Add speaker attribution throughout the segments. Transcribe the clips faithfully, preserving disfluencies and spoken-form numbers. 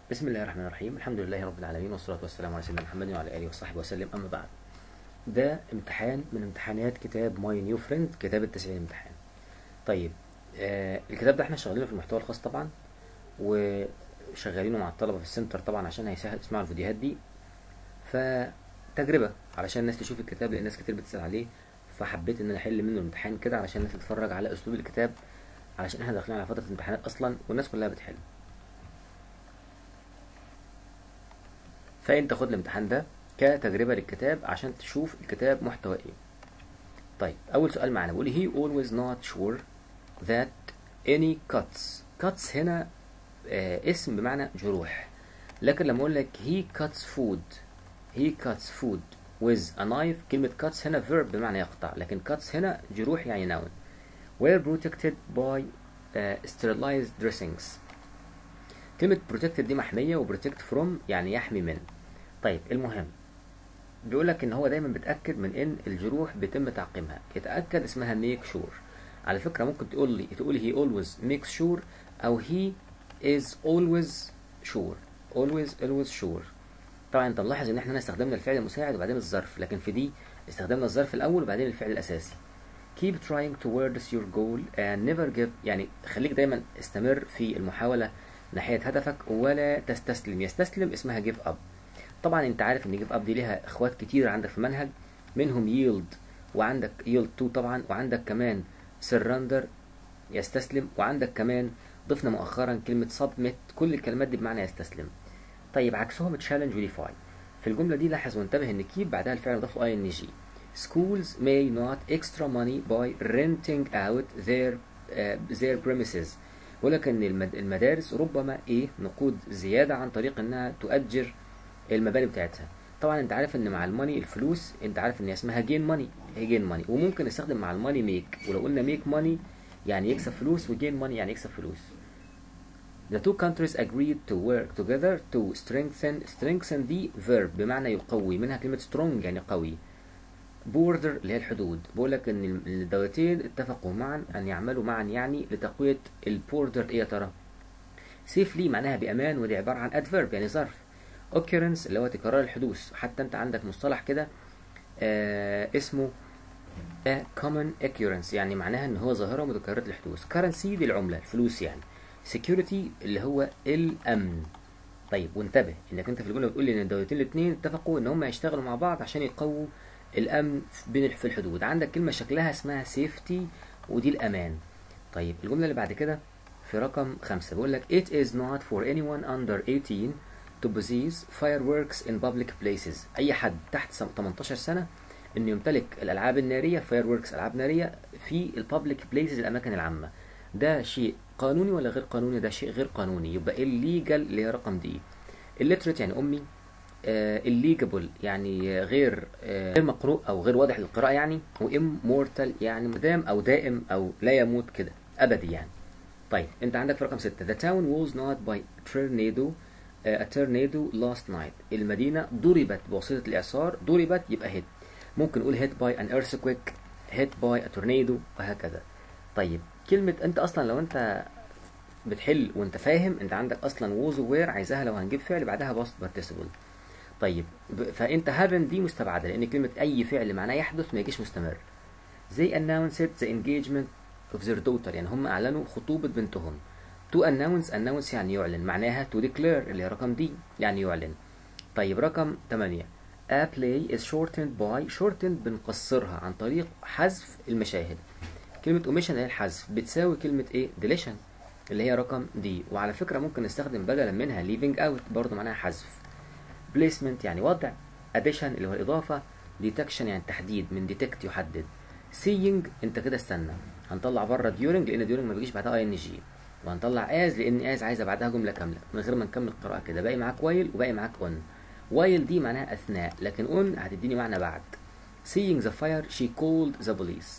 Speaker 1: بسم الله الرحمن الرحيم. الحمد لله رب العالمين، والصلاة والسلام على سيدنا محمد وعلى آله وصحبه وسلم. أما بعد، ده امتحان من امتحانات كتاب ماي نيو فريند، كتاب التسعين امتحان. طيب، آه الكتاب ده احنا شغالينه في المحتوى الخاص طبعا، وشغالينه مع الطلبة في السنتر طبعا عشان هيسهل يسمعوا الفيديوهات دي. فتجربة علشان الناس تشوف الكتاب، لأن ناس كتير بتسأل عليه، فحبيت ان انا احل منه الامتحان كده علشان الناس تتفرج على اسلوب الكتاب، علشان احنا داخلين على فترة امتحانات اصلا والناس كلها بتحل. فانت خد الامتحان ده كتجربة للكتاب عشان تشوف الكتاب محتوى ايه. طيب، اول سؤال معانا بيقول he always not sure that any cuts. cuts هنا آه اسم بمعنى جروح، لكن لما اقول لك he cuts food he cuts food with a knife، كلمة cuts هنا verb بمعنى يقطع، لكن cuts هنا جروح يعني noun. were protected by uh, sterilized dressings. كلمة protected دي محمية، و protect from يعني يحمي من. طيب، المهم بيقول لك ان هو دايما بيتاكد من ان الجروح بيتم تعقيمها. يتاكد اسمها make sure. على فكره ممكن تقول لي تقول he always makes sure او he is always sure. always always sure. طبعا انت ملاحظ ان احنا استخدمنا الفعل المساعد وبعدين الظرف، لكن في دي استخدمنا الظرف الاول وبعدين الفعل الاساسي. keep trying towards your goal and never give، يعني خليك دايما استمر في المحاوله ناحيه هدفك ولا تستسلم. يستسلم اسمها give up. طبعا انت عارف ان جيف اب دي ليها اخوات كتير عندك في المنهج، منهم ييلد، وعندك ييلد تو طبعا، وعندك كمان سرندر يستسلم، وعندك كمان ضفنا مؤخرا كلمة سبميت. كل الكلمات دي بمعنى يستسلم. طيب، عكسهم تشالنج وديفاي. في الجملة دي لاحظ وانتبه ان كيب بعدها الفعل ضاف له اي ان جي. schools may not extra money by renting out their uh, their premises. بيقول لك ان المدارس ربما ايه نقود زيادة عن طريق انها تؤجر المباني بتاعتها. طبعا انت عارف ان مع الماني الفلوس، انت عارف ان اسمها جين ماني، هي جين ماني، وممكن نستخدم مع الماني ميك. ولو قلنا ميك ماني يعني يكسب فلوس، وجين ماني يعني يكسب فلوس. The two countries agreed to work together to strengthen. strengthen دي verb بمعنى يقوي، منها كلمة strong يعني قوي. border اللي هي الحدود. بقول لك ان الدولتين اتفقوا معا ان يعملوا معا يعني لتقوية البوردر. ايه يا ترى؟ safely معناها بأمان، ودي عبارة عن adverb يعني ظرف. occurrence اللي هو تكرار الحدوث. حتى انت عندك مصطلح كده آه اسمه a common occurrence، يعني معناها ان هو ظاهرة متكررة الحدوث. currency دي العملة، الفلوس يعني. security اللي هو الامن. طيب، وانتبه انك انت في الجملة بتقول لي ان الدولتين الاثنين اتفقوا ان هم يشتغلوا مع بعض عشان يقووا الامن بين في الحدود. عندك كلمة شكلها اسمها safety، ودي الامان. طيب، الجملة اللي بعد كده في رقم خمسة بيقول لك it is not for anyone under eighteen to possess fireworks in public places. اي حد تحت تمنتاشر سنة انه يمتلك الالعاب النارية fireworks، العاب نارية في البابليك بليسز الاماكن العامة. ده شيء قانوني ولا غير قانوني؟ ده شيء غير قانوني، يبقى illegal اللي هي رقم دي. illiterate يعني امي. uh, illegible يعني غير uh, غير مقروء او غير واضح للقراءة يعني. و immortal يعني مدام او دائم او لا يموت كده ابدي يعني. طيب، انت عندك في رقم ستة the town was not by tornado a tornado last night. المدينة ضربت بواسطة الإعصار. ضربت يبقى hit. ممكن نقول hit by an earthquake، hit by a tornado، وهكذا. طيب، كلمة انت اصلا لو انت بتحل وانت فاهم، انت عندك اصلا was و were عايزاها لو هنجيب فعل بعدها past participle. طيب، فانت happen دي مستبعدة، لان كلمة اي فعل معناه يحدث ما يجيش مستمر. they announced the engagement of their daughter، يعني هم اعلنوا خطوبة بنتهم. to announce announce يعني يعلن، معناها to declare اللي هي رقم دي يعني يعلن. طيب، رقم ثمانية a play is shortened by. shortened بنقصرها عن طريق حذف المشاهد. كلمة omission هي الحذف، بتساوي كلمة ايه deletion اللي هي رقم دي. وعلى فكرة ممكن نستخدم بدلا منها leaving out برضو معناها حذف. placement يعني وضع. addition اللي هو الإضافة. detection يعني تحديد، من detect يحدد. seeing انت كده استنى، هنطلع بره during لان during ما بيجيش بعدها ing، وهنطلع as لان as عايزه بعدها جمله كامله. من غير ما نكمل قراءه كده، باقي معاك while وباقي معاك on. while دي معناها اثناء، لكن on هتديني معنى بعد. seeing the fire she called the police.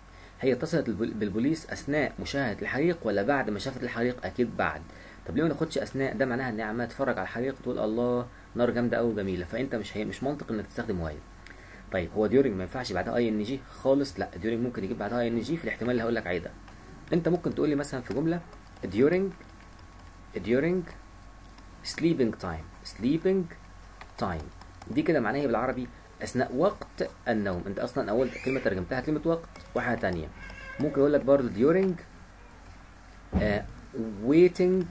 Speaker 1: هي اتصلت بالبوليس اثناء مشاهده الحريق ولا بعد ما شافت الحريق؟ اكيد بعد. طب ليه ما ناخدش اثناء؟ ده معناها ان عماله تتفرج على الحريق تقول الله نار جامده قوي وجميله، فانت مش هي مش منطق انك تستخدم while. طيب، هو during ما ينفعش بعدها اي ان جي خالص، لا during ممكن يجيب بعدها اي ان جي في الاحتمال اللي هقول لك عليه ده. انت ممكن تقول لي مثلا في جمله during during sleeping time sleeping time دي كده معناها بالعربي اثناء وقت النوم. انت اصلا اول كلمه ترجمتها كلمه وقت وحاجه تانية. ممكن اقول لك برضه during uh, waiting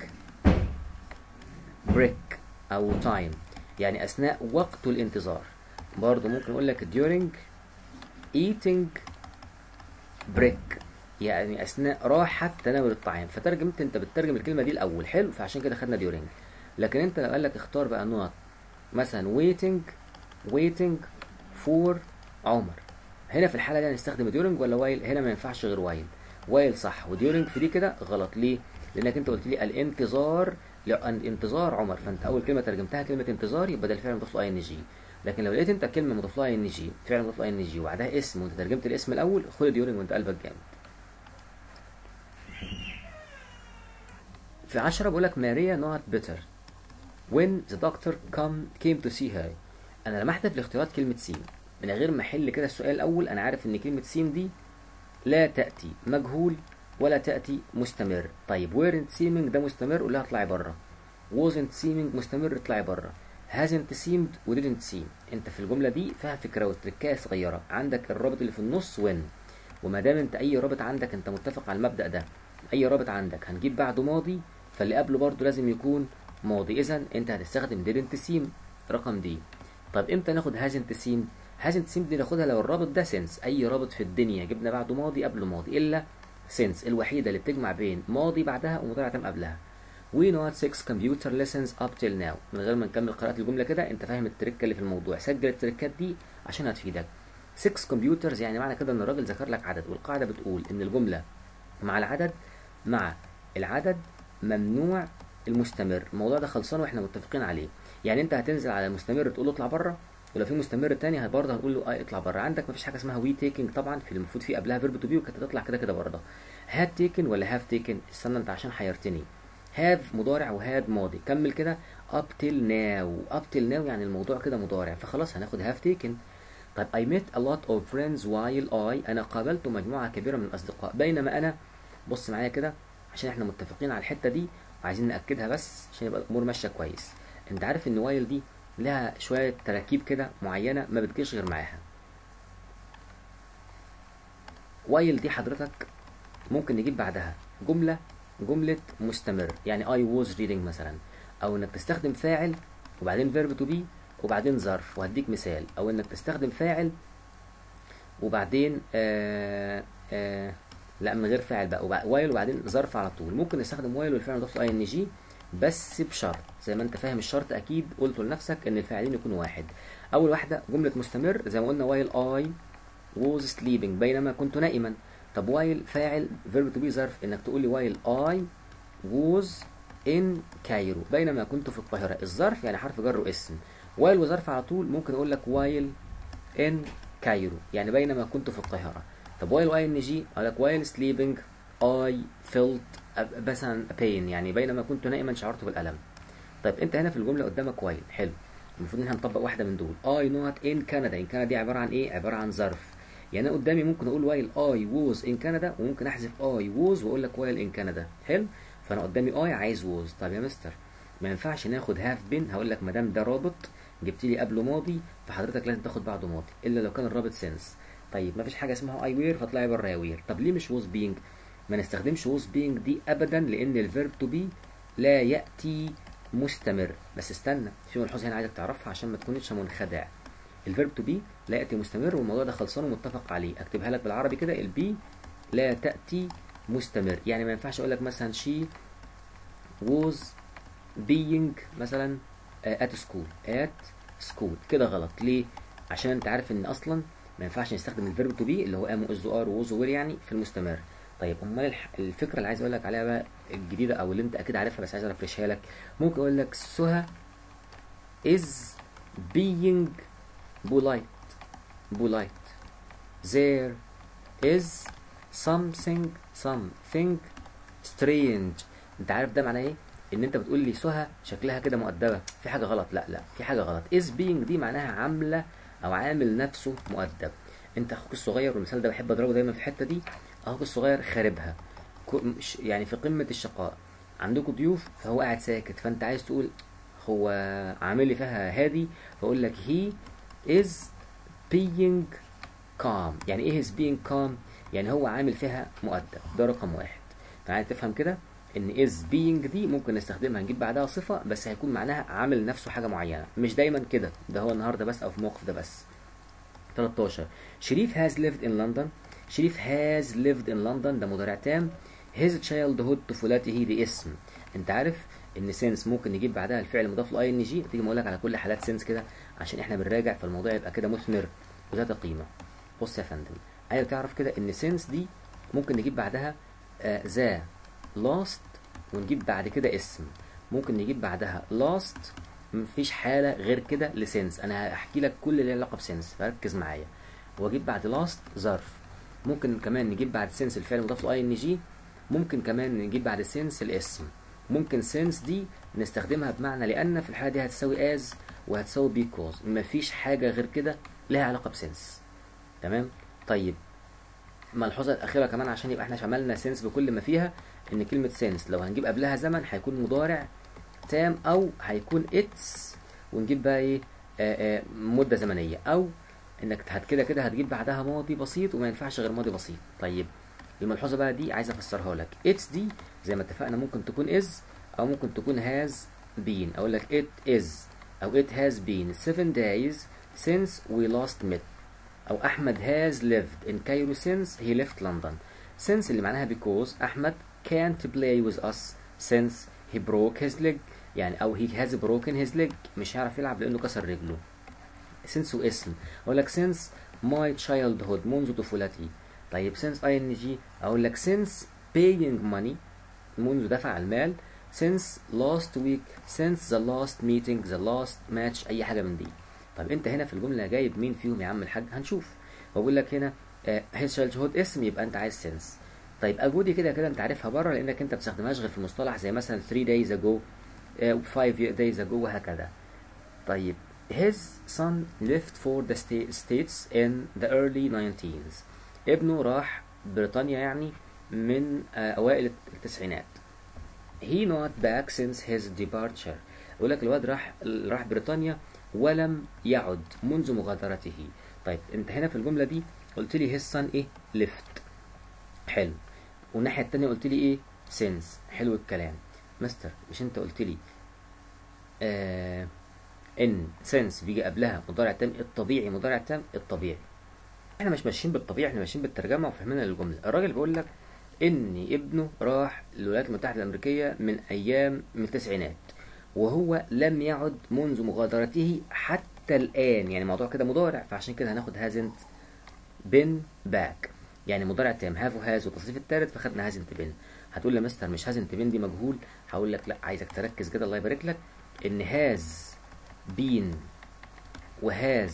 Speaker 1: break او time يعني اثناء وقت الانتظار. برضه ممكن اقول لك during eating break يعني اثناء راحه تناول الطعام. فترجمت انت بتترجم الكلمه دي الاول، حلو، فعشان كده خدنا during. لكن انت لو قال لك اختار بقى نقط مثلا waiting waiting for عمر، هنا في الحاله دي هنستخدم during ولا while؟ هنا ما ينفعش غير while. while صح وduring في دي كده غلط. ليه؟ لانك انت قلت لي الانتظار الانتظار عمر، فانت اول كلمه ترجمتها كلمه انتظار يبقى ده الفعل مضاف له اي ان جي. لكن لو لقيت انت كلمه مضاف لها اي ان جي فعل مضاف له اي ان جي وبعدها اسم وانت ترجمت الاسم الاول، خد during وانت قلبك جامد. في عشرة بقول لك ماريا not better when the doctor come came to see her. انا لما احذف الاختيارات كلمه سين من غير ما احل كده السؤال الاول، انا عارف ان كلمه سين دي لا تاتي مجهول ولا تاتي مستمر. طيب weren't seeming ده مستمر، قول لها اطلعي بره. wasn't seeming مستمر، اطلعي بره. hasn't seemed و didn't seem. انت في الجمله دي فيها فكره وتركايه صغيره. عندك الرابط اللي في النص when، وما دام انت اي رابط عندك انت متفق على المبدا ده، اي رابط عندك هنجيب بعده ماضي فاللي قبله برضه لازم يكون ماضي. اذا انت هتستخدم didn't seem رقم دي. طب امتى ناخد hasn't seemed؟ hasn't seemed دي ناخدها لو الرابط ده since. اي رابط في الدنيا جبنا بعده ماضي قبله ماضي الا since الوحيده اللي بتجمع بين ماضي بعدها ومضارع تام قبلها. we know six computer lessons up till now. من غير ما نكمل قراءة الجملة كده انت فاهم التركة اللي في الموضوع. سجل التركات دي عشان هتفيدك. six computers يعني معنى كده ان الراجل ذكر لك عدد، والقاعدة بتقول ان الجملة مع العدد مع العدد ممنوع المستمر. الموضوع ده خلصان واحنا متفقين عليه. يعني انت هتنزل على المستمر تقول له اطلع بره، ولو في مستمر تاني برضه هنقول له اه اطلع بره. عندك مفيش حاجه اسمها وي تيكينج طبعا، في المفروض في قبلها فيرب تو بي وكانت هتطلع كده كده برضه. هاد تيكن ولا هاف تيكن؟ استنى انت عشان حيرتني. هاف مضارع وهاد ماضي. كمل كده up till now. up till now يعني الموضوع كده مضارع، فخلاص هناخد have taken. طيب I met a lot of friends while I انا قابلت مجموعه كبيره من الاصدقاء بينما انا. بص معايا كده عشان احنا متفقين على الحته دي وعايزين ناكدها بس عشان يبقى الامور ماشيه كويس. انت عارف ان while دي لها شويه تراكيب كده معينه ما بتجيش غير معاها. while دي حضرتك ممكن نجيب بعدها جمله جملة مستمر، يعني I was reading مثلا، أو إنك تستخدم فاعل وبعدين verb to be وبعدين ظرف. وهديك مثال. أو إنك تستخدم فاعل وبعدين آآ آآ لا من غير فاعل بقى while وبعدين ظرف على طول. ممكن نستخدم while والفعل مضاف له ing بس بشرط زي ما أنت فاهم الشرط أكيد قلته لنفسك إن الفاعلين يكونوا واحد. أول واحدة جملة مستمر زي ما قلنا while I was sleeping بينما كنت نائما. طب while فاعل verb to be ظرف انك تقول لي while I was in Cairo بينما كنت في القاهرة. الظرف يعني حرف جر واسم. while وظرف على طول ممكن اقول لك while in Cairo يعني بينما كنت في القاهرة. طب while I ing اقول لك while sleeping I felt مثلا pain يعني بينما كنت نائما شعرت بالألم. طيب انت هنا في الجملة قدامك while، حلو، المفروض ان احنا نطبق واحدة من دول. I not in Canada. in Canada دي عبارة عن ايه؟ عبارة عن ظرف. يعني انا قدامي ممكن اقول while I was in Canada وممكن احذف I was واقول لك while in Canada. حلو، فانا قدامي I عايز was. طب يا مستر ما ينفعش ناخد have been. هقول لك ما دام ده رابط جبت لي قبله ماضي فحضرتك لازم تاخد بعده ماضي الا لو كان الرابط since. طيب ما فيش حاجه اسمها I were فاطلعي بره يا were. طب ليه مش was being؟ ما نستخدمش was being دي ابدا لان الفيرب to be لا ياتي مستمر. بس استنى في ملحوظه هنا عايزك تعرفها عشان ما تكونش منخدع. الفيرب تو بي لا ياتي مستمر والموضوع ده خلصان ومتفق عليه. اكتبها لك بالعربي كده. البي لا تاتي مستمر يعني ما ينفعش اقول لك مثلا she was being مثلا at school at school كده غلط. ليه؟ عشان انت عارف ان اصلا ما ينفعش نستخدم الفيرب تو بي اللي هو ام واز ار ووز وير يعني في المستمر. طيب امال الفكره اللي عايز اقول لك عليها بقى الجديده او اللي انت اكيد عارفها بس عايز ارفرشها لك. ممكن اقول لك سهى is being polite polite there is something something strange. انت عارف ده معناه ايه؟ ان انت بتقول لي سهى شكلها كده مؤدبه، في حاجه غلط. لا لا في حاجه غلط. is being دي معناها عامله او عامل نفسه مؤدب. انت اخوك الصغير والمثال ده بحب اضربه دايما في الحته دي. اخوك الصغير خاربها يعني في قمه الشقاء، عندكم ضيوف فهو قاعد ساكت، فانت عايز تقول هو عامل لي فيها هادي، فاقول لك he is being calm. يعني ايه is being calm؟ يعني هو عامل فيها مؤدب. ده رقم واحد. تعالى تفهم كده ان is being دي ممكن نستخدمها نجيب بعدها صفة، بس هيكون معناها عامل نفسه حاجة معينة، مش دايما كده، ده هو النهارده بس او في الموقف ده بس. تلتاشر شريف has lived in London. شريف has lived in London ده مضارع تام. his childhood طفولته دي اسم. انت عارف ان since ممكن نجيب بعدها الفعل مضاف ل إن جي. تيجي اقول لك على كل حالات since كده عشان احنا بنراجع، فالموضوع يبقى كده مثمر وذات قيمة. بص يا فندم، ايوه تعرف كده ان since دي ممكن نجيب بعدها ذا uh, last ونجيب بعد كده اسم. ممكن نجيب بعدها last، مفيش حالة غير كده لسنس. انا هحكي لك كل اللي له علاقة بسنس، فركز معايا. واجيب بعد last ظرف. ممكن كمان نجيب بعد سنس الفعل مضاف ل إن جي. ممكن كمان نجيب بعد سنس الاسم. ممكن سنس دي نستخدمها بمعنى لأن، في الحالة دي هتساوي as وهتساوي because. مفيش حاجة غير كده لها علاقة بسنس. تمام؟ طيب ملحوظة الأخيرة كمان عشان يبقى احنا شملنا سنس بكل ما فيها، إن كلمة سنس لو هنجيب قبلها زمن هيكون مضارع تام، أو هيكون اتس ونجيب بقى إيه آآ آآ مدة زمنية، أو إنك هت كده كده هتجيب بعدها ماضي بسيط وما ينفعش غير ماضي بسيط. طيب الملحوظة بقى دي عايز أفسرها لك. اتس دي زي ما اتفقنا ممكن تكون از أو ممكن تكون هاز بين. أقول لك it is أو it has been seven days since we last met. أو أحمد has lived in Cairo since he left London. since اللي معناها because أحمد can't play with us since he broke his leg. يعني أو he has broken his leg، مش هيعرف يلعب لأنه كسر رجله. since واسم. أقول لك since my childhood منذ طفولتي. طيب since إن جي أقول لك since paying money منذ دفع المال. since last week since the last meeting the last match، أي حاجة من دي. طب انت هنا في الجمله جايب مين فيهم يا عم الحاج؟ هنشوف. بقول لك هنا his childhood اسم، يبقى انت عايز since. طيب ago دي كده كده انت عارفها بره، لانك انت بتستخدمهاش غير في المصطلح، زي مثلا three days ago five days ago وهكذا. طيب his son left for the states in the early nineteens. ابنه راح بريطانيا يعني من اوائل التسعينات. he not back since his departure. يقول لك الواد راح راح بريطانيا ولم يعد منذ مغادرته. طيب انت هنا في الجملة دي قلت لي his son ايه؟ left. حلو. والناحية التانية قلت لي ايه؟ since. حلو الكلام. مستر مش انت قلت لي آه ان since بيجي قبلها مضارع تام الطبيعي؟ مضارع تام الطبيعي. احنا مش ماشيين بالطبيعي، احنا ماشيين بالترجمة وفهمنا للجملة. الراجل بيقول لك ان ابنه راح الولايات المتحدة الامريكية من ايام من التسعينات، وهو لم يعد منذ مغادرته حتى الآن. يعني موضوع كده مضارع، فعشان كده هناخد hasn't been back، يعني مضارع تام have وهاز والتصريف الثالث، فخدنا hasn't been. هتقول لي مستر مش hasn't been دي مجهول؟ هقول لك لا، عايزك تركز كده الله يبارك لك، ان has been وhas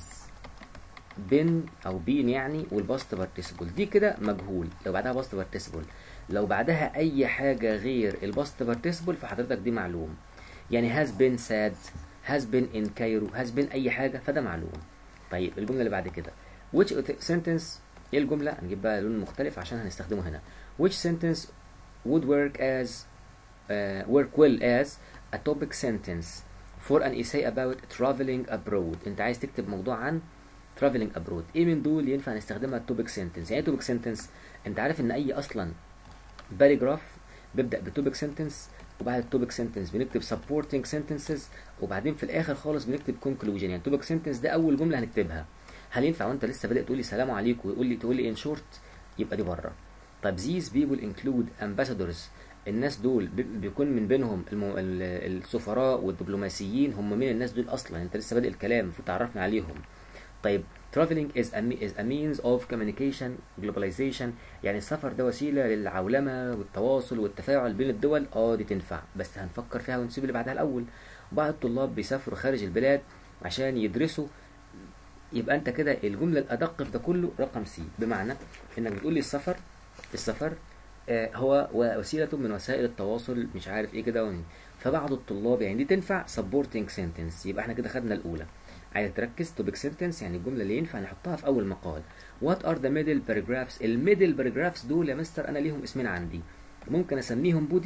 Speaker 1: been او been يعني والباست participle دي كده مجهول لو بعدها باست participle. لو بعدها اي حاجة غير الباست participle فحضرتك دي معلوم. يعني has been sad has been in Cairo has been اي حاجة فده معلوم. طيب الجملة اللي بعد كده which sentence، ايه الجملة؟ هنجيب بقى لون مختلف عشان هنستخدمه هنا. which sentence would work as uh, work well as a topic sentence for an essay about traveling abroad. انت عايز تكتب موضوع عن traveling abroad، ايه من دول ينفع نستخدمها topic sentence؟ يعني topic sentence انت عارف ان اي اصلا باراجراف بيبدأ بتوبيك سنتنس، وبعد التوبيك سنتنس بنكتب supporting sentences، وبعدين في الاخر خالص بنكتب conclusion. يعني توبيك سنتنس ده اول جمله هنكتبها. هل ينفع وانت لسه بادئ تقول لي سلام عليكم ويقول لي تقول لي in short؟ يبقى دي بره. طيب these people include ambassadors، الناس دول بيكون من بينهم السفراء والدبلوماسيين. هم مين الناس دول اصلا؟ انت لسه بادئ الكلام المفروض تعرفنا عليهم. طيب traveling is a, is a means of communication globalization، يعني السفر ده وسيلة للعولمة والتواصل والتفاعل بين الدول. اه دي تنفع، بس هنفكر فيها ونسيب اللي بعدها الأول. بعض الطلاب بيسافروا خارج البلاد عشان يدرسوا. يبقى انت كده الجملة الأدق في ده كله رقم سي، بمعنى انك بتقول لي السفر السفر آه هو وسيلة من وسائل التواصل مش عارف ايه كده. فبعض الطلاب يعني دي تنفع supporting sentence. يبقى احنا كده خدنا الأولى. عايز تركز topic sentence يعني الجملة اللي ينفع نحطها في أول مقال. what are the middle paragraphs؟ الميدل paragraphs دول يا مستر أنا ليهم اسمين عندي، ممكن أسميهم body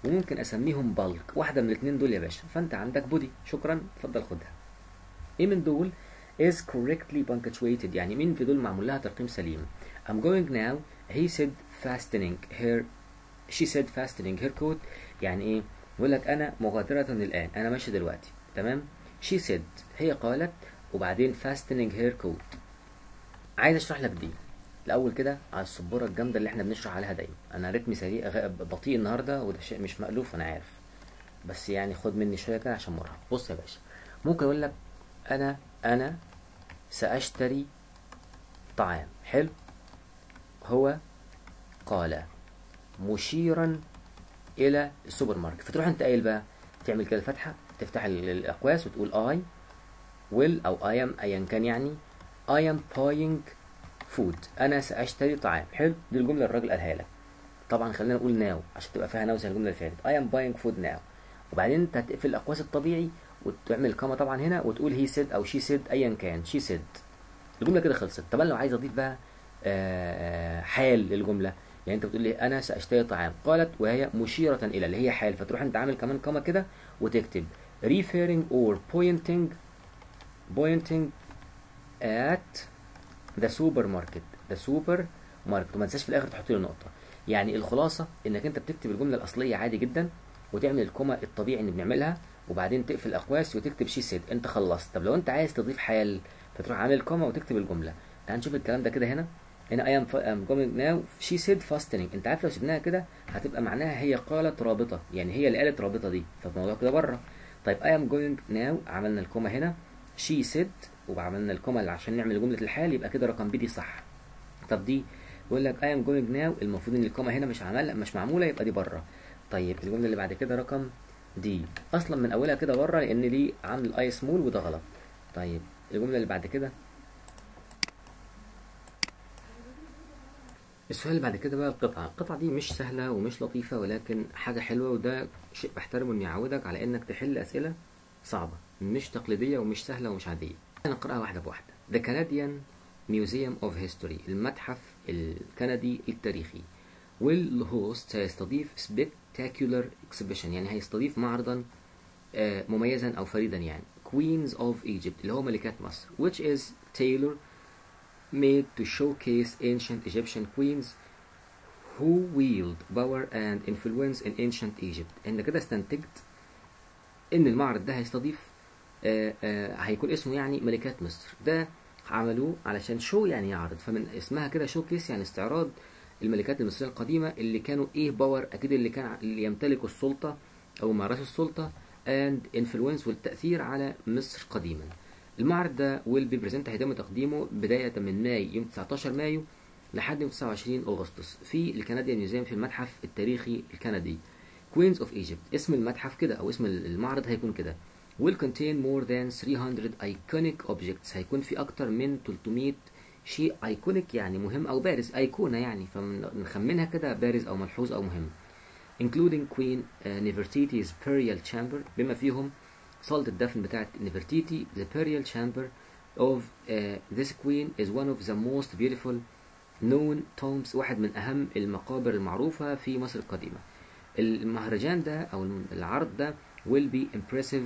Speaker 1: وممكن اسميهم بالك، واحده من الاثنين دول يا باشا. فانت عندك بودي، شكرا، اتفضل خدها. ايه من دول is correctly punctuated؟ يعني مين في دول معمول لها ترقيم سليم؟ I'm going now. he said fastening her she said fastening her coat. يعني ايه؟ بيقول لك انا مغادرة الان، انا ماشي دلوقتي، تمام. she said هي قالت، وبعدين fastening her coat. عايز اشرح لك دي الاول كده على السبوره الجامده اللي احنا بنشرح عليها دايما. انا رتمي سريع غ- بطيء النهارده، وده شيء مش مألوف انا عارف، بس يعني خد مني شويه كده عشان مرهق. بص يا باشا، ممكن اقول لك انا انا ساشتري طعام. حلو. هو قال مشيرا الى السوبر ماركت. فتروح انت قايل بقى، تعمل كده الفتحه، تفتح ال- الاقواس وتقول اي will او I am ايا كان، يعني I am buying food. انا ساشتري طعام. حلو. دي الجمله اللي الراجل قالها لك. طبعا خلينا نقول ناو عشان تبقى فيها ناو زي الجمله اللي فاتت. I am buying food now. وبعدين انت هتقفل الاقواس الطبيعي وتعمل كما طبعا هنا، وتقول he said او she said ايا كان. she said. الجمله كده خلصت. طب انا لو عايز اضيف بقى آه، حال للجمله، يعني انت بتقول لي انا ساشتري طعام، قالت وهي مشيره الى، اللي هي حال، فتروح انت عامل كمان كما كده وتكتب referring or pointing pointing at the supermarket the supermarket. وما تنساش في الاخر تحط له نقطه. يعني الخلاصه انك انت بتكتب الجمله الاصليه عادي جدا، وتعمل الكوما الطبيعي اللي بنعملها، وبعدين تقفل الاقواس وتكتب شي سيد. انت خلصت. طب لو انت عايز تضيف حال، فتروح عامل كوما وتكتب الجمله. تعال نشوف الكلام ده كده هنا. هنا I am I'm going now she said fastening. انت عارف لو سيبناها كده هتبقى معناها هي قالت رابطه، يعني هي اللي قالت رابطه دي، فالموضوع كده بره. طيب I am going now، عملنا الكوما هنا she said، وعملنا الكوما اللي عشان نعمل جمله الحال، يبقى كده رقم بي دي صح. طب دي بيقول لك I am going now، المفروض ان الكوما هنا مش عمل مش معموله، يبقى دي بره. طيب الجمله اللي بعد كده رقم دي اصلا من اولها كده بره، لان دي عامل اي سمول وده غلط. طيب الجمله اللي بعد كده، السؤال اللي بعد كده بقى القطعه. القطعه دي مش سهله ومش لطيفه، ولكن حاجه حلوه، وده شيء بحترمه اني اعودك على انك تحل اسئله صعبه، مش تقليديه ومش سهله ومش عاديه. هنقراها واحده بواحده. The Canadian Museum of History، المتحف الكندي التاريخي، will host، هيستضيف spectacular exhibition، يعني هيستضيف معرضا آه، مميزا او فريدا، يعني Queens of Egypt اللي هو ملكات مصر، which is tailor made to showcase ancient Egyptian queens who wield power and influence in ancient Egypt. ان كده استنتجت ان المعرض ده هيستضيف آه، آه، هيكون اسمه يعني ملكات مصر. ده عملوه علشان شو، يعني يعرض، فمن اسمها كده شو كيس، يعني استعراض الملكات المصرية القديمة اللي كانوا ايه باور، اكيد اللي كان اللي يمتلكوا السلطة او ممارسة السلطة and influence والتأثير على مصر قديما. المعرض ده will be present، هيتم تقديمه بداية من ماي، يوم تسعتاشر مايو لحد يوم تسعة وعشرين أغسطس في الكنديان ميوزيوم، في المتحف التاريخي الكندي Queens of Egypt. اسم المتحف كده او اسم المعرض هيكون كده will contain more than three hundred iconic objects. هيكون في اكتر من ثلاثمية شيء ايكونيك، يعني مهم او بارز، ايقونه يعني، فنخمنها كده بارز او ملحوظ او مهم. including Queen uh, Nefertiti's burial chamber، بما فيهم صالة الدفن بتاعت نفرتيتي. the burial chamber of uh, this queen is one of the most beautiful known tombs، واحد من اهم المقابر المعروفة في مصر القديمة. المهرجان ده او العرض ده will be impressive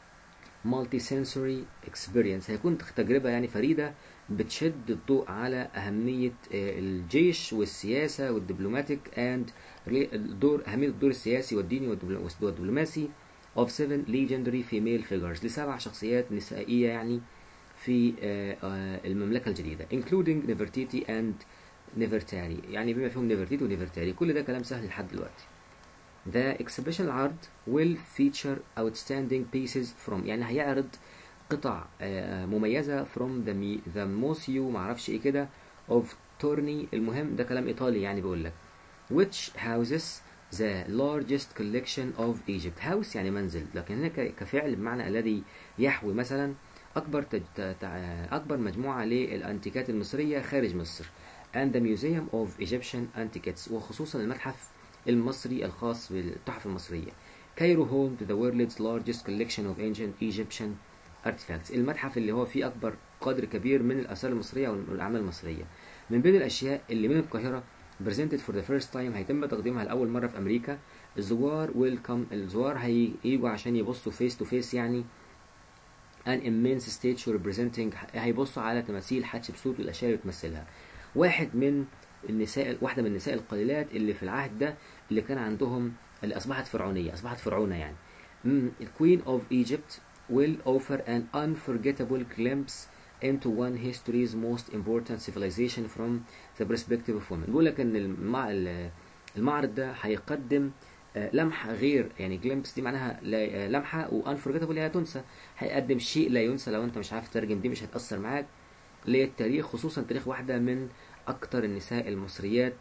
Speaker 1: multi-sensory experience، هيكون تجربة يعني فريدة بتشد الضوء على أهمية الجيش والسياسة والدبلوماتيك and الدور أهمية الدور السياسي والديني والدبلوماسي of seven legendary female figures، لسبع شخصيات نسائية يعني في المملكة الجديدة including Nefertiti and Nefertari، يعني بما فيهم نفرتيتي ونفرتاري. كل ده كلام سهل لحد دلوقتي. The exhibition العرض will feature outstanding pieces from، يعني هيعرض قطع مميزة from the, the museo معرفش ايه كده of Torni. المهم ده كلام ايطالي يعني بيقول لك which houses the largest collection of Egypt. house يعني منزل، لكن هنا كفعل بمعنى الذي يحوي مثلا أكبر تج... أكبر مجموعة للأنتيكات المصرية خارج مصر and the museum of Egyptian antiquities، وخصوصا المتحف المصري الخاص بالتحف المصرية. كايرو هوم to the world's largest collection of ancient Egyptian artifacts، المتحف اللي هو فيه أكبر قدر كبير من الآثار المصرية والأعمال المصرية. من بين الأشياء اللي من القاهرة presented for the first time، هيتم تقديمها لأول مرة في أمريكا الزوار ويلكم، الزوار هيجوا عشان يبصوا فيس تو فيس يعني an immense statue representing، هيبصوا على تماثيل حتشبسوت والاشياء اللي بتمثلها. واحد من النساء واحدة من النساء القليلات اللي في العهد ده اللي كان عندهم، اللي اصبحت فرعونية، اصبحت فرعونة يعني. الكوين اوف ايجيبت will offer an unforgettable glimpse into one history's most important civilization from the perspective of women. بيقول لك ان المع... المعرض ده هيقدم لمحة غير، يعني جليمبس دي معناها لمحة، وانفورجيتابل لا تنسى، هيقدم شيء لا ينسى. لو انت مش عارف تترجم دي مش هتأثر معاك، للتاريخ، خصوصا تاريخ واحدة من اكتر النساء المصريات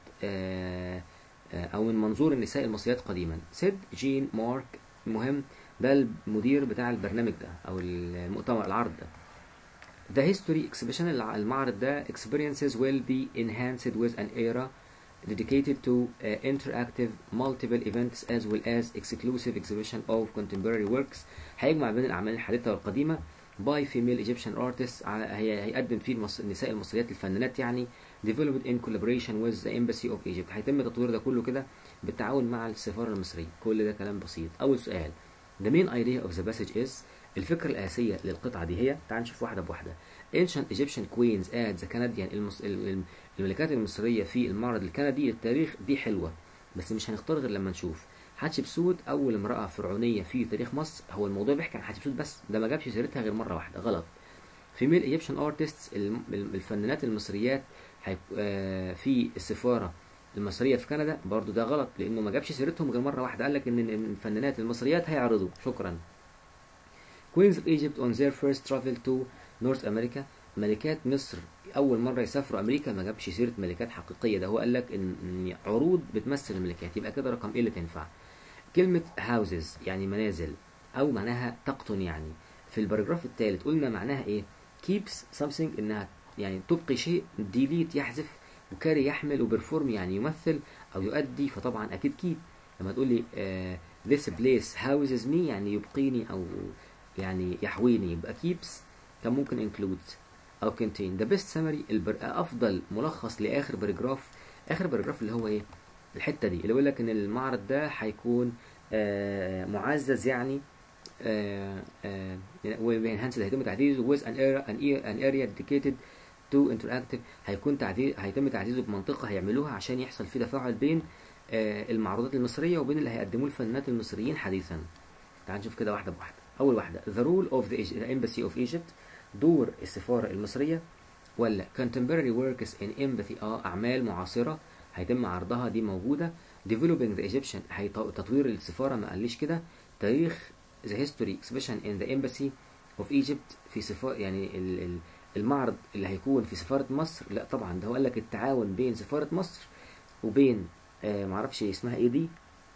Speaker 1: او من منظور النساء المصريات قديما. سيد جين مارك، المهم ده المدير بتاع البرنامج ده او المؤتمر العرض ده. The history exhibition، المعرض ده experiences will be enhanced with an era dedicated to uh, interactive multiple events as well as exclusive exhibition of contemporary works. هيجمع بين الأعمال الحديثة والقديمة by female Egyptian artists، هي هيقدم فيه المص... النساء المصريات الفنانات يعني، developed in collaboration with the embassy of Egypt. هيتم تطوير ده كله كده بالتعاون مع السفارة المصرية. كل ده كلام بسيط. أول سؤال، the main idea of the passage is، الفكرة الأساسية للقطعة دي هي، تعال نشوف واحدة بواحدة. ancient Egyptian queens at the Canadian، المص... الملكات المصرية في المعرض الكندي للتاريخ، دي حلوة بس مش هنختار غير لما نشوف. حتشبسوت أول امرأة فرعونية في تاريخ مصر، هو الموضوع بيحكي عن حتشبسوت بس، ده ما جابش سيرتها غير مرة واحدة، غلط. female Egyptian artists، الفنانات المصريات في السفارة المصرية في كندا، برضو ده غلط لأنه ما جابش سيرتهم غير مرة واحدة، قال لك إن الفنانات المصريات هيعرضوا. شكرا. Queens of Egypt on their first travel to North America، ملكات مصر أول مرة يسافروا أمريكا، ما جابش سيرة ملكات حقيقية، ده هو قال لك إن عروض بتمثل الملكات، يبقى كده رقم إيه اللي تنفع. كلمة houses يعني منازل أو معناها تقطن يعني، في الباراجراف الثالث قلنا معناها إيه؟ keeps something إنها يعني تبقي شيء، delete يحذف، وكاري يحمل، وبرفورم يعني يمثل أو يؤدي، فطبعا أكيد keep. لما تقول لي uh, this place houses me يعني يبقيني أو يعني يحويني، يبقى keeps كان ممكن includes أو contain. the best summary، البر... أفضل ملخص لآخر باراجراف. آخر باراجراف اللي هو إيه؟ الحتة دي اللي يقول لك إن المعرض ده هيكون آه معزز يعني آه آه enhanced، هيتم تعزيزه with an area an area dedicated to interactive، هيكون تعزيز هيتم تعزيزه بمنطقة هيعملوها عشان يحصل فيه تفاعل بين آه المعروضات المصرية وبين اللي هيقدموه الفنانات المصريين حديثا. تعال نشوف كده واحدة بواحدة. أول واحدة the role of the embassy of Egypt، دور السفارة المصرية، ولا contemporary works in empathy، اه أعمال معاصرة هيتم عرضها، دي موجودة. developing the Egyptian، هي تطوير السفارة، ما قاليش كده. تاريخ the history exhibition in the embassy of Egypt، في سفارة يعني المعرض اللي هيكون في سفارة مصر، لا طبعا ده هو قال لك التعاون بين سفارة مصر وبين آه معرفش اسمها ايه دي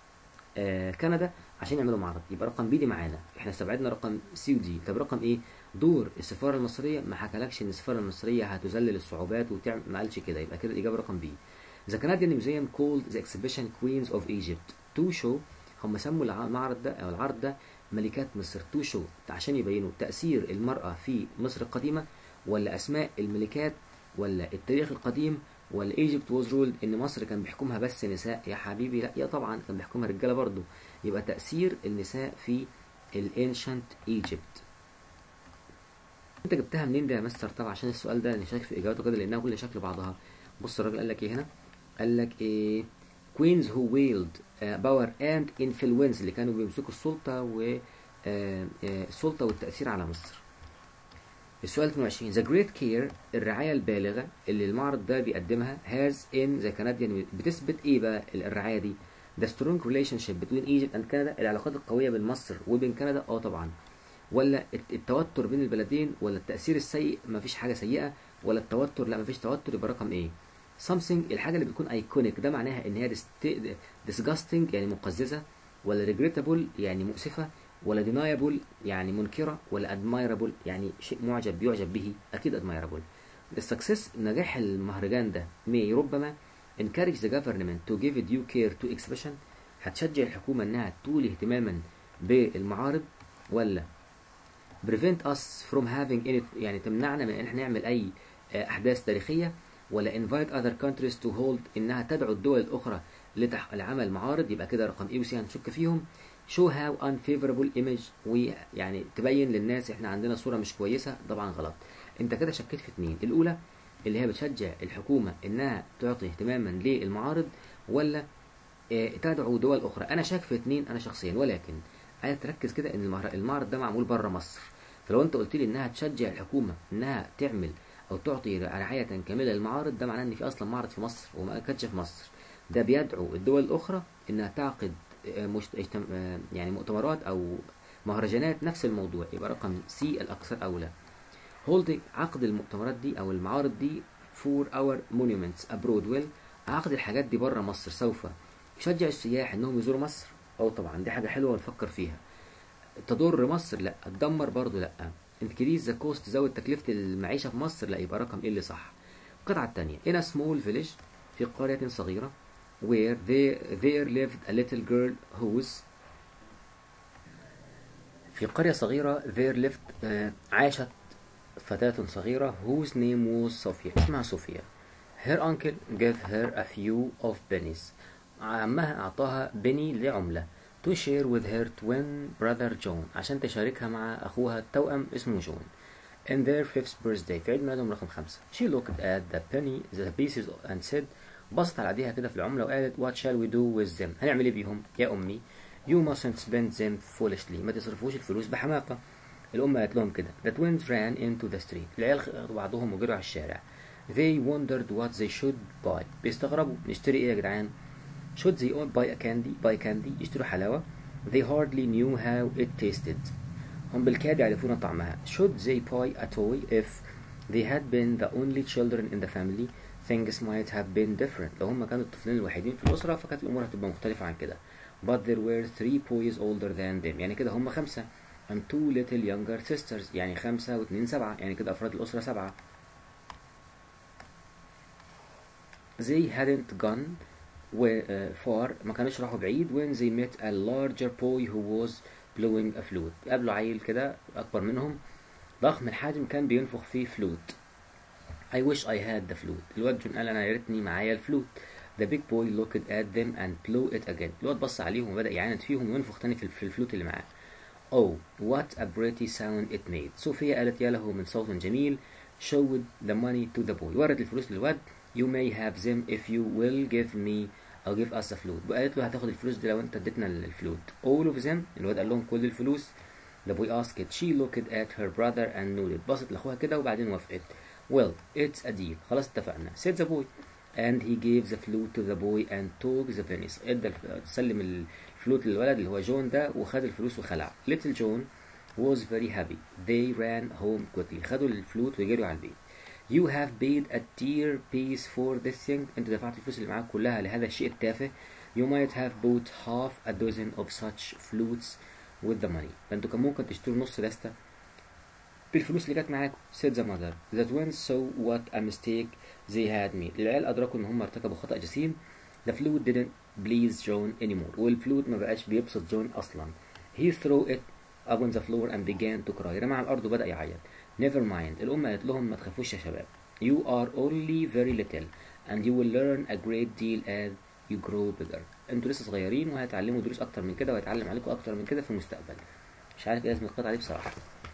Speaker 1: آه كندا عشان يعملوا معرض، يبقى رقم بي دي معانا، احنا استبعدنا رقم سي ودي. طب رقم ايه؟ دور السفارة المصرية، ما حكالكش ان السفارة المصرية هتذلل الصعوبات وتعمل، ما قالش كده، يبقى كده الإجابة رقم بي. The Canadian Museum called the exhibition Queens of Egypt to show، هم سموا المعرض ده او العرض ده ملكات مصر to show عشان يبينوا تأثير المرأة في مصر القديمة، ولا أسماء الملكات، ولا التاريخ القديم، ولا Egypt was ruled، ان مصر كان بيحكمها بس نساء. يا حبيبي لا، يا طبعا كان بيحكمها رجالة برضو، يبقى تأثير النساء في الانشنت ايجيبت. انت جبتها منين ده يا مستر؟ طبعا عشان السؤال ده انا شايف في اجابته كده لانها كل شكل بعضها. بص الراجل قال لك ايه هنا، قال لك ايه queens who wield uh, power and influence، اللي كانوا بيمسكوا السلطة و uh, uh, السلطة والتأثير على مصر. السؤال اثنين وعشرين the great care، الرعاية البالغة اللي المعرض ده بيقدمها has in the Canadian، بتثبت ايه بقى الرعاية دي؟ the strong relationship between Egypt and Canada، العلاقات القوية بين مصر وبين كندا، اه طبعا. ولا التوتر بين البلدين، ولا التأثير السيء، مفيش حاجة سيئة، ولا التوتر، لا مفيش توتر، يبقى رقم ايه؟ something، الحاجة اللي بتكون ايكونيك، ده معناها ان هي disgusting يعني مقززة، ولا regrettable يعني مؤسفة، ولا deniable يعني منكرة، ولا admirable يعني شيء معجب يعجب به، اكيد admirable. السكسس، نجاح المهرجان ده may ربما encourage the government to give due care to exhibition، هتشجع الحكومة انها تولي اهتماما بالمعارض، ولا prevent us from having any، يعني تمنعنا من ان احنا نعمل اي احداث تاريخية، ولا invite other countries to hold إنها تدعو الدول الأخرى لعمل معارض، يبقى كده رقم A و C هنشك فيهم. show how unfavorable image، ويعني تبين للناس احنا عندنا صورة مش كويسة، طبعا غلط. انت كده شكيت في اتنين، الأولى اللي هي بتشجع الحكومة إنها تعطي اهتماما للمعارض، ولا اه تدعو دول أخرى. أنا شاك في اتنين أنا شخصيا، ولكن عايز تركز كده إن المعرض ده معمول بره مصر، فلو أنت قلت لي إنها تشجع الحكومة إنها تعمل أو تعطي رعاية كاملة للمعارض، ده معناه إن في أصلا معرض في مصر وما كانش في مصر. ده بيدعو الدول الأخرى إنها تعقد مش... يعني مؤتمرات أو مهرجانات نفس الموضوع، يبقى رقم سي الأكثر أولى. holding عقد المؤتمرات دي أو المعارض دي for our monuments abroad will، عقد الحاجات دي بره مصر سوف يشجع السياح إنهم يزوروا مصر. أو طبعا دي حاجة حلوة ونفكر فيها. تضر مصر؟ لا. تدمر برضو؟ لا. increase the cost، تزود تكلفة المعيشة في مصر؟ لا. يبقى رقم إيه اللي صح. القطعة الثانية in a small village، في قرية صغيرة where there, there lived a little girl whose، في قرية صغيرة there lived آه عاشت فتاة صغيرة whose name was Sophia، اسمها صوفيا. her uncle gave her a few of pennies، عمها أعطاها بني لعملة to share with her twin brother John، عشان تشاركها مع أخوها التوأم اسمه جون in their fifth birthday، في عيد ميلادهم رقم خمسة. she looked at the penny the pieces and said، بصت على ايديها كده في العملة وقالت what shall we do with them، هنعمل ايه بيهم يا أمي؟ you mustn't spend them foolishly، ما تصرفوش الفلوس بحماقة. الأم قالت لهم كده. the twins ran into the street، العيال خدوا بعضهم وجروا على الشارع. they wondered what they should buy، بيستغربوا نشتري ايه يا جدعان؟ should they buy a candy buy candy يشتروا حلاوة. they hardly knew how it tasted، هم بالكاد يعرفون طعمها. should they buy a toy if they had been the only children in the family things might have been different، لو هم كانوا الطفلين الوحيدين في الأسرة فكانت الأمور هتبقى مختلفة عن كده. but there were three boys older than them، يعني كده هم خمسة. and two little younger sisters، يعني خمسة واثنين سبعة، يعني كده أفراد الأسرة سبعة. they hadn't gone far، ما كانوش راحوا بعيد when they met a larger boy who was blowing a flute، قابلوا عيل كده أكبر منهم ضخم الحجم كان بينفخ فيه فلوت. I wish I had the flute، الواد جون قال أنا يا ريتني معايا الفلوت. the big boy looked at them and blew it again، الواد بص عليهم وبدأ يعاند فيهم وينفخ تاني في الفلوت اللي معاه. oh what a pretty sound it made، صوفيا قالت يا له من صوت جميل. showed the money to the boy، ورد الفلوس للواد. you may have them if you will give me أو give us a flute، وقالت له هتاخد الفلوس دي لو أنت اديتنا الفلوت. all of them، الواد قال لهم كل الفلوس. the boy asked، she looked at her brother and nodded، بصت لأخوها كده وبعدين وافقت. well it's a deal، خلاص اتفقنا. said the boy and he gave the flute to the boy and took the pennies، ادى سلم الفلوت للولد اللي هو جون ده وخد الفلوس وخلع. little John was very happy، they ran home quickly، خدوا الفلوت وجروا على البيت. you have paid a dear piece for this thing، انت دفعت الفلوس اللي معاك كلها لهذا الشيء التافه. you might have bought half a dozen of such flutes with the money، فانتوا كان ممكن تشتروا نص دستة بالفلوس اللي جت معاكم. said the mother. the twins saw what a mistake they had made، العيال أدركوا إن هم ارتكبوا خطأ جسيم. the flute didn't please John anymore، والفلوت ما بقاش بيبسط جون أصلا. he threw it upon the floor and began to cry، رمى على الأرض وبدأ يعيط. never mind، الأم قالت لهم ما تخافوش يا شباب. you are only very little and you will learn a great deal as you grow bigger، انتوا لسه صغيرين وهتعلموا دروس أكتر من كده وهيتعلم عليكم أكتر من كده في المستقبل. مش عارف ايه لازم القطعة دي بصراحة.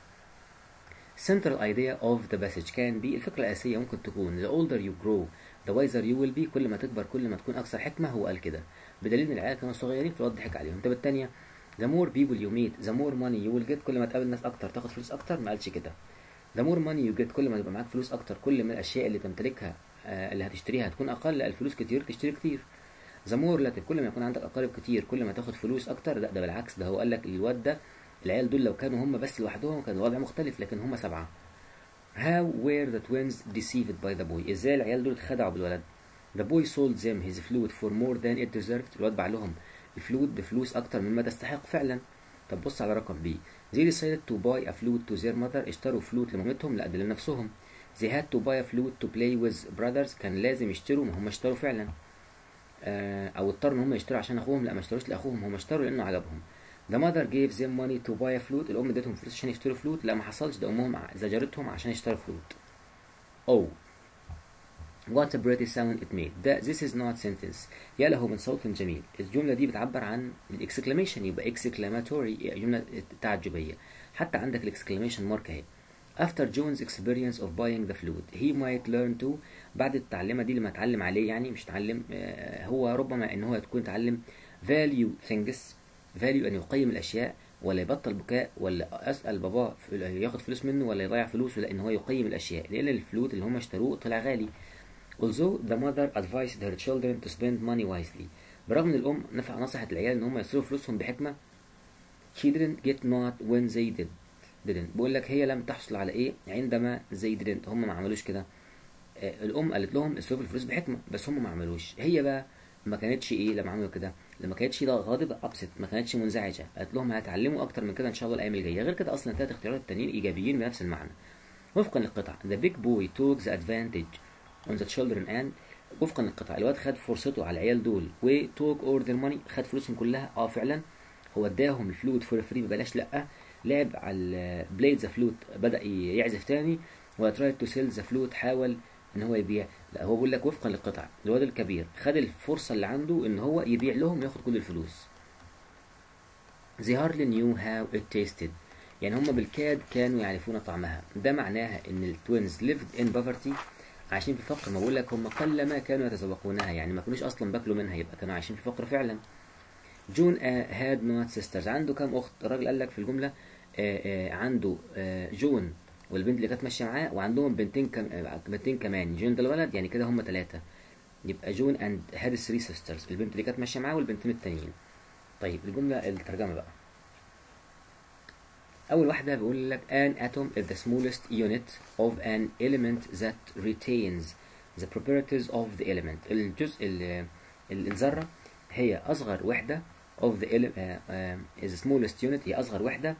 Speaker 1: central idea of the passage can be، الفكرة الأساسية ممكن تكون the older you grow the wiser you will be، كل ما تكبر كل ما تكون أكثر حكمة. هو قال كده بدليل إن العيال كانوا صغيرين فالواد ضحك عليهم. طب التانية the more people you meet the more money you will get، كل ما تقابل ناس أكتر تاخد فلوس أكتر. ما قالش كده. the more money you get، كل ما يبقى معاك فلوس أكتر كل ما الأشياء اللي تمتلكها آه اللي هتشتريها هتكون أقل. لا، الفلوس كتير تشتري كتير. the more relative، كل ما يكون عندك أقارب كتير كل ما تاخد فلوس أكتر. لا ده بالعكس، ده هو قال لك الواد ده العيال دول لو كانوا هم بس لوحدهم كان الوضع مختلف، لكن هم سبعة. how were the twins deceived by the boy، ازاي العيال دول اتخدعوا بالولد. the boy sold them his flute for more than it deserved، الواد باع لهم الفلوت بفلوس اكتر مما تستحق فعلا. طب بص على رقم بي. they decided to buy a flute to their mother، اشتروا فلوت لمامتهم، لا ده لنفسهم. they had to buy a flute to play with brothers، كان لازم يشتروا، ما هم اشتروا فعلا. آه او اضطروا ان هم يشتروا عشان اخوهم، لا ما اشتروش لاخوهم، هم اشتروا لانه عجبهم. the mother gave them money to buy a flute، الام ادتهم فلوس عشان يشتروا فلوت، لا ما حصلش، ده امهم زجرتهم عشان يشتروا فلوت. oh What a pretty sound it made. ده this is not sentence. يا له من صوت جميل. الجملة دي بتعبر عن الاكسكلاميشن، يبقى exclamatory، جملة تعجبية. حتى عندك الاكسكلاميشن مارك اهي. After John's experience of buying the flute, he might learn to. بعد التعلمة دي لما اتعلم عليه، يعني مش تعلم، آه هو ربما ان هو يكون تعلم value things. value ان يقيم الاشياء، ولا يبطل بكاء، ولا اسال باباه ياخد فلوس منه ولا يضيع فلوسه، لان هو يقيم الاشياء، لان الفلوت اللي هم اشتروه طلع غالي. Although the mother advised her children to spend money wisely. برغم ان الام نفع نصحت العيال ان هم يصرفوا فلوسهم بحكمه. She didn't get not when they did. didn't بقول لك هي لم تحصل على ايه عندما they didn't، هم ما عملوش كده. آه الام قالت لهم اصرفوا الفلوس بحكمه، بس هم ما عملوش. هي بقى ما كانتش ايه لما عملوا كده، لما كانتش غاضبه ابسط، ما كانتش منزعجه، قالت لهم هتعلموا اكتر من كده ان شاء الله الايام الجايه. غير كده اصلا ثلاث اختيارات التانيين ايجابيين بنفس المعنى. وفقا للقطع the big boy took the advantage on the children and. وفقا للقطع الواد خد فرصته على العيال دول و took all their money، خد فلوسهم كلها. اه فعلا هو اداهم الفلوت فور فري ببلاش، لا لعب على بلاي ذا فلوت، بدا يعزف تاني، و tried to sell the flute، حاول ان هو يبيع. لا هو بيقول لك وفقا للقطع الواد الكبير خد الفرصه اللي عنده ان هو يبيع لهم وياخد كل الفلوس. they hardly knew how it tasted. يعني هم بالكاد كانوا يعرفون طعمها. ده معناها ان التوينز lived in poverty، عايشين في فقر. ما بقول لك هم قلما كانوا يتذوقونها، يعني ما كانوش اصلا باكلوا منها، يبقى كانوا عايشين في فقر فعلا. جون had not sisters. عنده كام اخت؟ الراجل قال لك في الجمله آآ آآ عنده آآ جون والبنت اللي كانت ماشيه معاه، وعندهم بنتين كم بنتين كمان. جون ده الولد، يعني كده هم ثلاثه، يبقى جون and had three sisters، البنت اللي كانت ماشيه معاه والبنتين التانيين. طيب الجمله الترجمه بقى. أول واحدة بيقول لك an atom is the smallest unit of an element that retains the properties of the element. الجزء الذرة هي أصغر وحدة of the element uh, uh, is the smallest unit، هي أصغر وحدة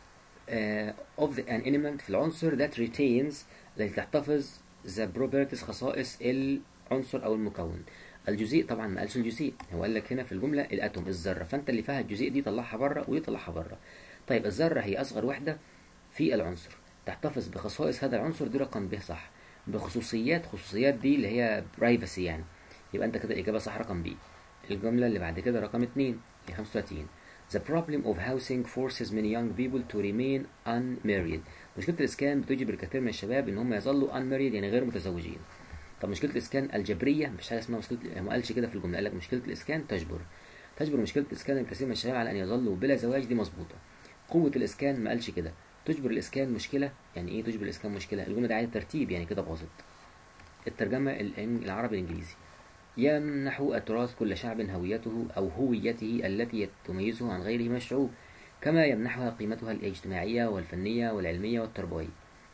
Speaker 1: uh, of the, an element في العنصر that retains، التي تحتفظ the properties خصائص العنصر أو المكون. الجزيء طبعا ما قالش الجزيء، هو قال لك هنا في الجملة الأتوم الذرة، فأنت اللي فيها الجزيء دي طلعها بره ودي طلعها بره. طيب الذرة هي أصغر وحدة في العنصر، تحتفظ بخصائص هذا العنصر، دي رقم ب صح. بخصوصيات، خصوصيات دي اللي هي برايفسي يعني، يبقى أنت كده الإجابة صح رقم بي. الجملة اللي بعد كده رقم اتنين هي خمسة وتلاتين. The problem of housing forces many young people to remain unmarried. مشكلة الإسكان بتجبر الكثير من الشباب إن هم يظلوا unmarried، يعني غير متزوجين. طب مشكلة الإسكان الجبرية، مفيش حاجة اسمها مشكلة، ما قالش كده في الجملة، قال لك مشكلة الإسكان تجبر تجبر مشكلة الإسكان الكثير من الشباب على أن يظلوا بلا زواج، دي مظبوطة. قوة الإسكان ما قالش كده. تجبر الإسكان مشكلة، يعني إيه تجبر الإسكان مشكلة؟ الجملة دي عايزة ترتيب، يعني كده باظت. الترجمة العربي الإنجليزي. يمنح التراث كل شعب هويته أو هويته التي تميزه عن غيره من الشعوب، كما يمنحها قيمتها الاجتماعية والفنية والعلمية والتربوية.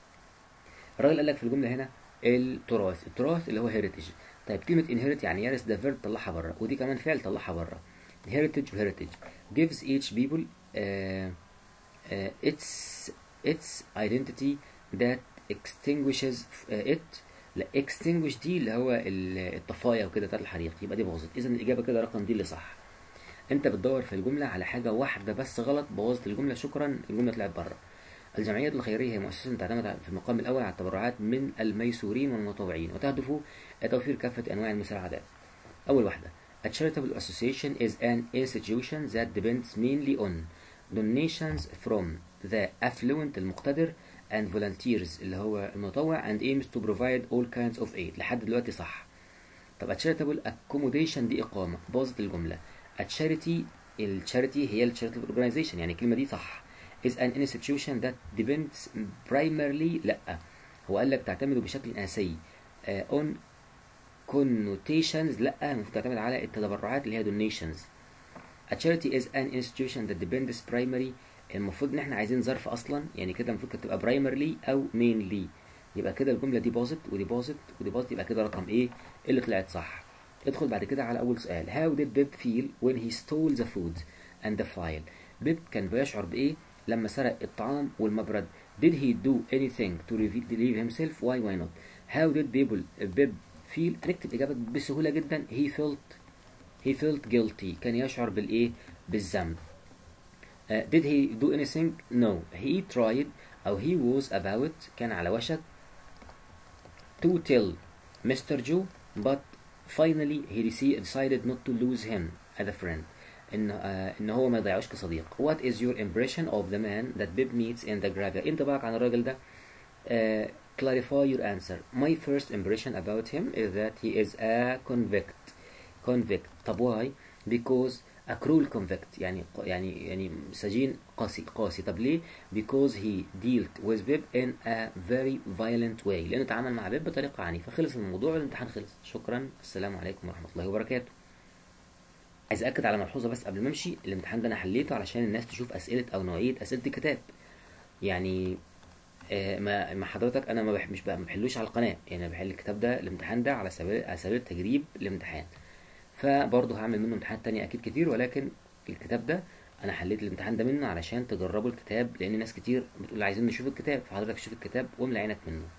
Speaker 1: الراجل قال لك في الجملة هنا التراث، التراث اللي هو هيريتج. طيب كلمة inherit يعني يرث، ده فيرب طلعها بره، ودي كمان فعل طلعها بره. heritage وheritage gives each people uh, uh, its its identity that extinguishes uh, it. لا extinguish دي اللي هو الطفاية وكده بتاعت الحريق، يبقى دي باظت. إذا الإجابة كده رقم دي اللي صح. أنت بتدور في الجملة على حاجة واحدة بس غلط، بوظت الجملة، شكرا الجملة طلعت بره. الجمعيات الخيرية هي مؤسسة تعتمد في المقام الأول على التبرعات من الميسورين والمتطوعين، وتهدف توفير كافة أنواع المساعدات. أول واحدة A charitable association is an institution that depends mainly on donations from the affluent المقتدر and volunteers اللي هو المتطوع and aims to provide all kinds of aid. لحد دلوقتي صح. طب A charitable accommodation دي إقامة، باظت الجملة. A charity الشاريتي هي ال charitable organization، يعني الكلمة دي صح. is an institution that depends primarily، لأ هو قال لك تعتمد بشكل أساسي uh, on connotations، لأ المفروض تعتمد على التبرعات اللي هي donations. A charity is an institution that depends primary، المفروض ان احنا عايزين ظرف اصلا، يعني كده المفروض كانت تبقى primarily او mainly، يبقى كده الجملة دي باظت ودي باظت ودي باظت، يبقى كده رقم ايه اللي طلعت صح. ادخل بعد كده على اول سؤال. How did Bib feel when he stole the food and the file؟ بيب كان بيشعر بايه لما سرق الطعام والمبرد؟ Did he do anything to relieve himself؟ Why why not؟ How did people Bib feel؟ هنكتب إجابة بسهولة جدا. he felt he felt guilty، كان يشعر بالإيه؟ بالذنب. uh, did he do anything؟ no he tried أو he was about، كان على وشك to tell مستر جو but finally he decided not to lose him as a friend. ان آه ان هو ما يضيعوش كصديق. What is your impression of the man that Bib meets in the graveyard؟ انطباعك عن الراجل ده. uh, clarify your answer. My first impression about him is that he is a convict. convict. طب why؟ because a cruel convict، يعني يعني يعني سجين قاسي قاسي. طب ليه؟ because he dealt with Bib in a very violent way، لأنه تعامل مع بيب بطريقة عنيفة. خلص الموضوع والامتحان خلص. شكرا، السلام عليكم ورحمة الله وبركاته. عايز أكد على ملحوظة بس قبل ما أمشي. الامتحان ده أنا حليته علشان الناس تشوف أسئلة أو نوعية أسئلة الكتاب. يعني آه ما ما حضرتك أنا ما بح مش ما بحلوش على القناة، يعني أنا بحل الكتاب ده الامتحان ده على سبيل على سبيل التجريب الامتحان. فبرضه هعمل منه امتحانات تانية أكيد كتير، ولكن الكتاب ده أنا حليت الامتحان ده منه علشان تجربوا الكتاب، لأن ناس كتير بتقول عايزين نشوف الكتاب، فحضرتك شوف الكتاب واملى عينك منه.